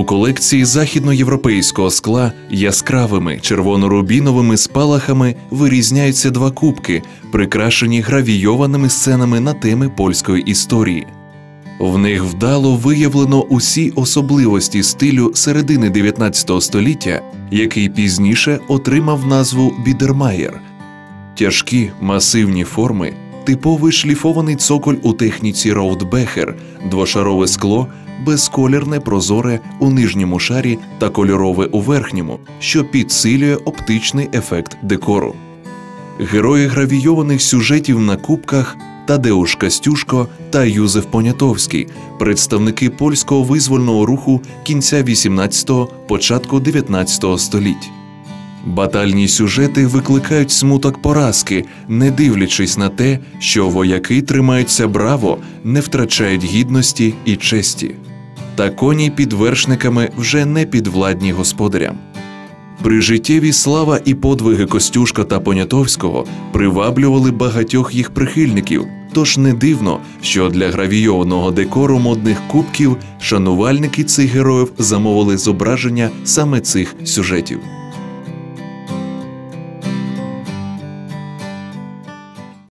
колекції західноєвропейського скла яскравими червоно-рубіновими спалахами вирізняються два кубки, прикрашені гравійованими сценами на теми польської історії. В них вдало виявлено усі особливості стилю середини 19 століття, який пізніше отримав назву Бідермаєр. Тяжкі, масивні форми, типовий шліфований цоколь у техніці Роудбехер, двошарове скло, безколірне прозоре у нижньому шарі та кольорове у верхньому, що підсилює оптичний ефект декору. Герої гравійованих сюжетів на кубках Тадеуш Костюшко та Юзеф Понятовський – представники польського визвольного руху кінця 18-го, початку 19-го століть. Батальні сюжети викликають смуток поразки, не дивлячись на те, що вояки тримаються браво, не втрачають гідності і честі. Та коні під вершниками вже не підвладні господарям. Прижиттєві слава і подвиги Костюшка та Понятовського приваблювали багатьох їх прихильників, тож не дивно, що для гравійованого декору модних кубків шанувальники цих героїв замовили зображення саме цих сюжетів.